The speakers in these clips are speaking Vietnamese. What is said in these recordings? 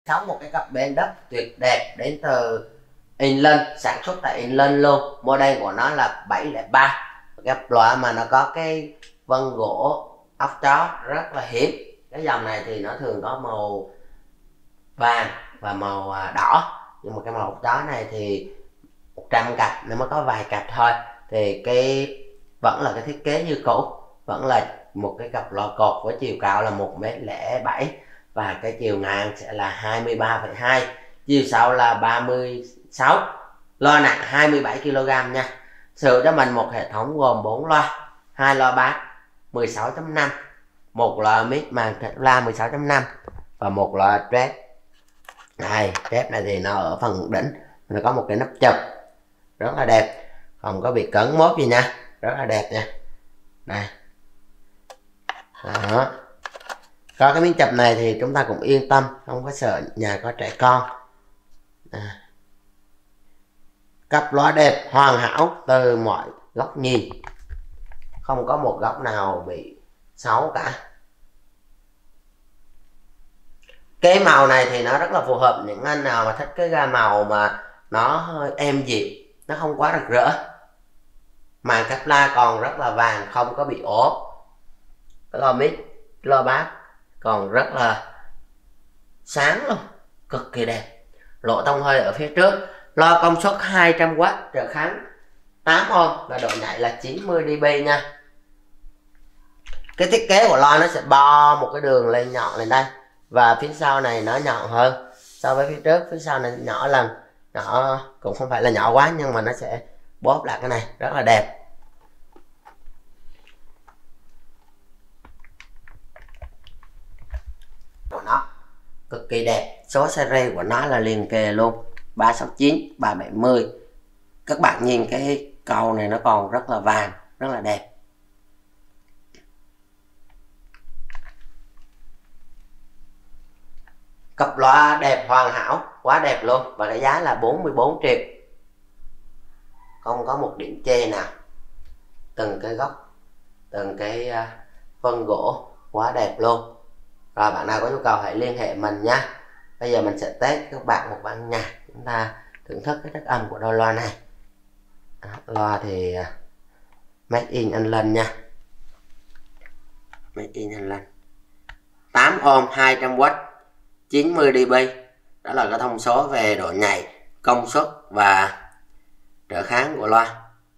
Sáu một cái cặp bên đất tuyệt đẹp đến từ England, sản xuất tại England luôn. Model của nó là 703. Cặp loại mà nó có cái vân gỗ ốc chó rất là hiếm. Cái dòng này thì nó thường có màu vàng và màu đỏ, nhưng mà cái màu ốc chó này thì 100 cặp nó mới có vài cặp thôi. Thì cái vẫn là cái thiết kế như cũ, vẫn là một cái cặp loa cột với chiều cao là 1m07 và cái chiều ngang sẽ là 23,2, chiều sâu là 36. Loa nặng 27 kg nha. Sở cho mình một hệ thống gồm 4 loa, 2 loa bass 16.5, một loa mid màn la 16.5 và một loa trap. Đây, trap này thì nó ở phần đỉnh, nó có một cái nắp chụp rất là đẹp, không có bị cấn mốt gì nha, rất là đẹp nha. Đây đó, có cái miếng chụp này thì chúng ta cũng yên tâm, không có sợ nhà có trẻ con. Cặp loa đẹp hoàn hảo từ mọi góc nhìn, không có một góc nào bị xấu cả. Cái màu này thì nó rất là phù hợp những anh nào mà thích cái gam màu mà nó hơi êm dịu, nó không quá rực rỡ. Màn cáp la còn rất là vàng, không có bị ố. Cái loa mid, loa bass còn rất là sáng luôn, cực kỳ đẹp. Lỗ thông hơi ở phía trước. Loa công suất 200W, trở kháng 8Ω và độ nhạy là 90 dB nha. Cái thiết kế của loa nó sẽ bo một cái đường lên nhọn lên đây, và phía sau này nó nhọn hơn so với phía trước. Phía sau này nhỏ lần, nhỏ cũng không phải là nhỏ quá, nhưng mà nó sẽ bóp lại cái này rất là đẹp. Của nó cực kỳ đẹp. Số series của nó là liền kề luôn, 369, 370. Các bạn nhìn cái cầu này nó còn rất là vàng, rất là đẹp. Cặp loa đẹp hoàn hảo, quá đẹp luôn, và cái giá là 44 triệu. Không có một điểm chê nào. Từng cái góc, từng cái vân gỗ quá đẹp luôn. Rồi bạn nào có nhu cầu hãy liên hệ mình nha. Bây giờ mình sẽ test các bạn một bản nhạc, chúng ta thưởng thức cái chất âm của đôi loa này. Loa thì Made in England nha, Made in England, 8Ω, 200W, 90 dB. Đó là cái thông số về độ nhạy, công suất và trở kháng của loa.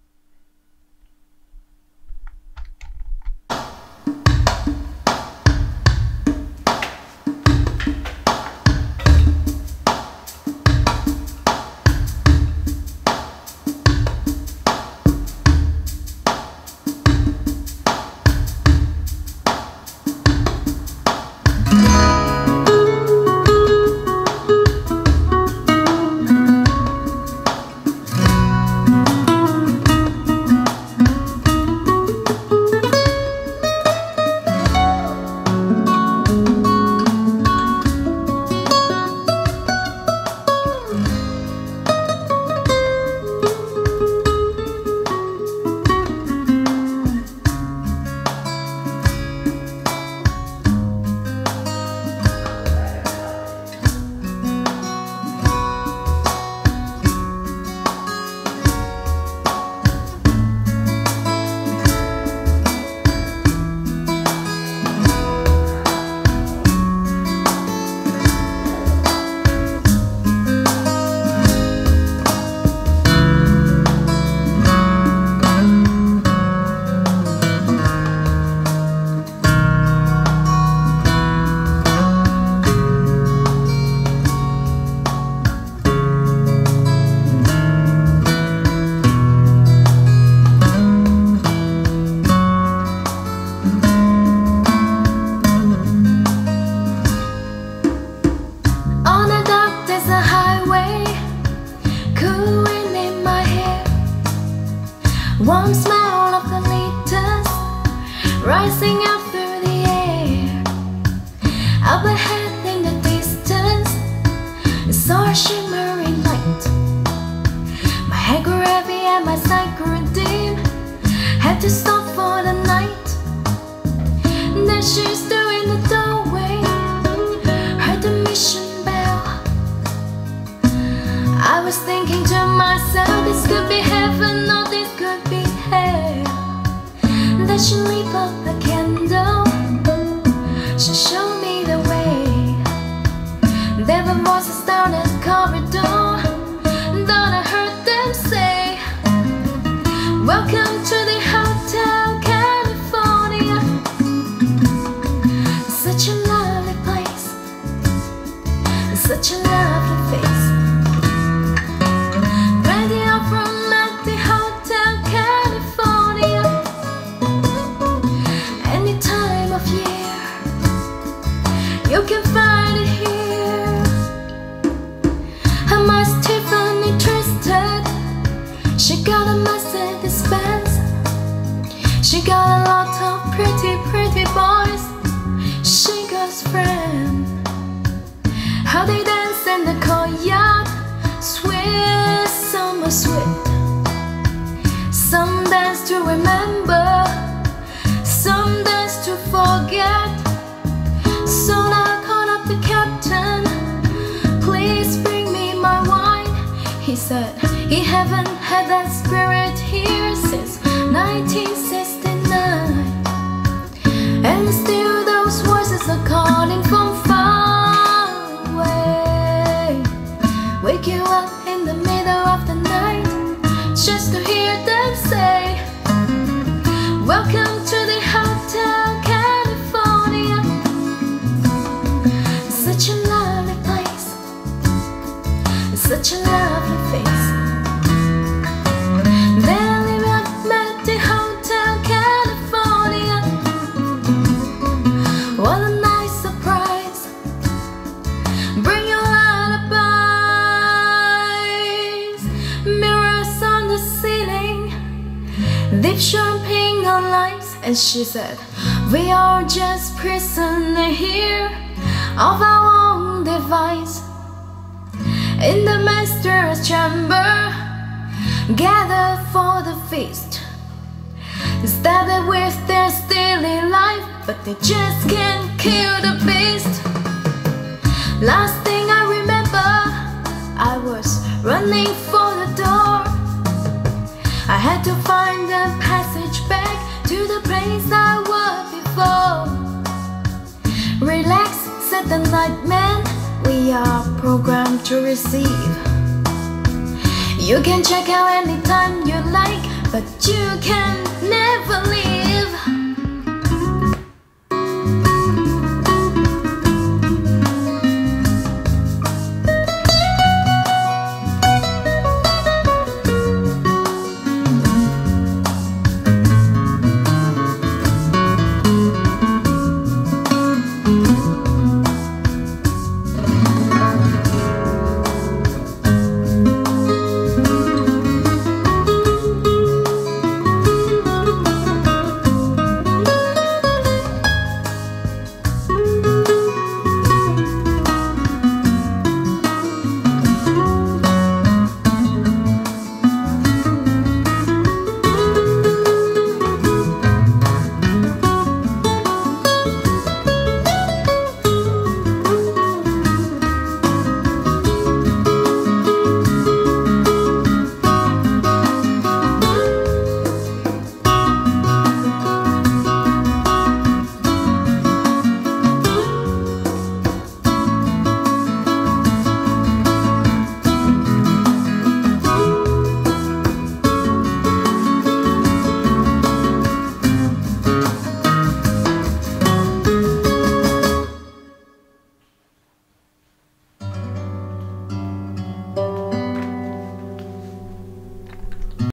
Warm smell of the letters rising up through the air. Up ahead in the distance, I saw a shimmering light. My head grew heavy and my sight grew dim. Had to stop for the night. Then she stood in the doorway, heard the mission bell. thinking to myself, this could be heaven or this could be hell. Then she lit up a candle, she showed me the way. There were voices down the corridor, then I heard them say, welcome to the Hotel California. Such a lovely place, such a lovely face. Plenty of room at the Hotel California. Any time of year, you can find it here. Am I Tiffany twisted? She got a Mercedes Benz. She got a lot of pretty, pretty boys. She goes friend. How they dance in the courtyard, sweet, summer sweet. Some dance to remember, some dance to forget. So now I called up the captain, please bring me my wine. He said he haven't had that spirit here since 1969. And still those voices are calling from far away. Wake you up in the middle of the night just to hear them say, welcome to the Hotel California. Such a lovely place, such a lovely face. Then I live up at the Hotel California. What a nice surprise, bring your alibis. Mirrors on the ceiling, deep champagne on lights. And she said, we are just prisoners here of our own device. In the master's chamber, gather for the feast. Started with their steely life, but they just can't kill the beast. Last thing I remember, I was running for the door. I had to find a passage back to the place I was before. Relax, said the night man, we are programmed to receive. You can check out anytime you like, but you can never leave.